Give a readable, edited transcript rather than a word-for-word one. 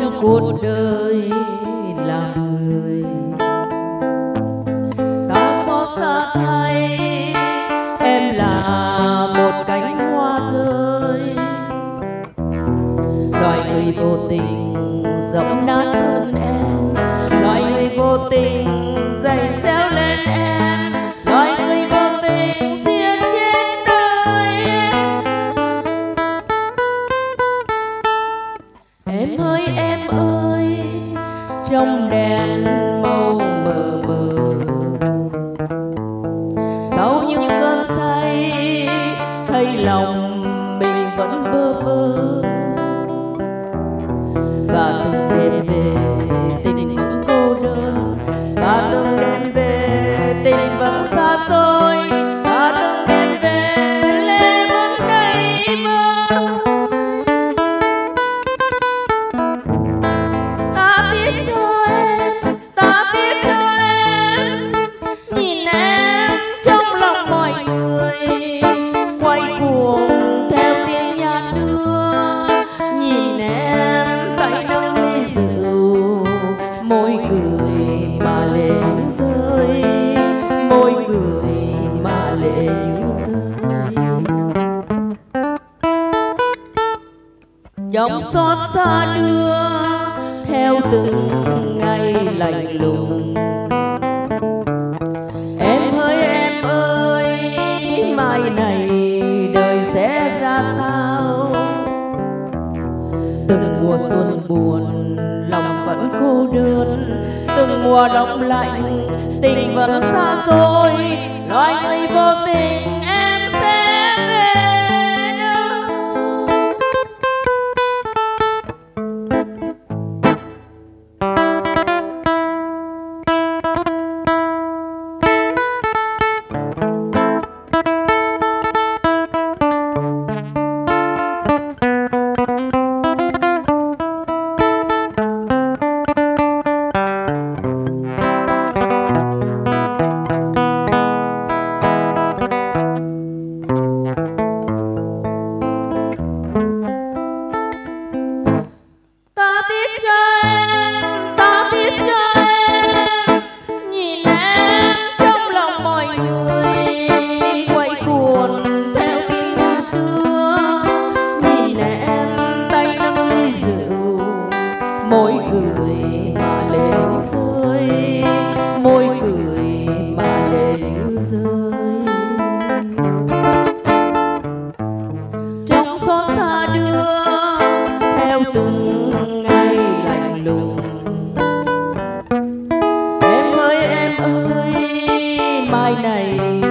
trong cuộc đời làm người. Ta xót xa thay em là một cánh hoa rơi, loài người vô tình dẫm nát hơn em, loài người vô tình giày xéo lên em, loài người vô tình giết chết đời em. Em ơi trong đèn màu mờ mờ, sau những cơn say thấy lòng mình vẫn bơ vơ, và từng đêm về tình vẫn cô đơn, và từng đêm về tình vẫn xa xôi, và từng đêm về lệ vẫn đầy mơ. Ta tiếc cho em, ta tiếc cho em, nhìn em trong lòng mọi người quay cuồng theo tiếng nhạc đưa, nhìn em tay nâng ly rượu, môi cười mà lệ rơi, môi cười mà lệ rơi. Trong xót xa đưa theo từng ngày lạnh lùng, em ơi mai này đời sẽ ra sao. Từng mùa xuân buồn lòng vẫn cô đơn, từng mùa đông lạnh tình vẫn xa xôi, loài người vô tình em sẽ về đâu. Môi cười mà lệ rơi, môi cười mà lệ rơi. Trong xót xa đưa theo từng ngày lạnh lùng, em ơi mai này